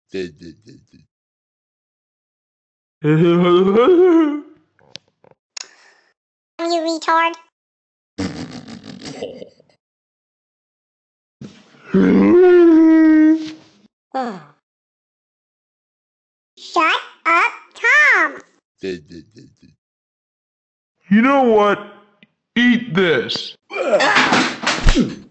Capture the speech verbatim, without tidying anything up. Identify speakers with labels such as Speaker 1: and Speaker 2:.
Speaker 1: You retard. Shut up, Tom.
Speaker 2: You know what? Eat this.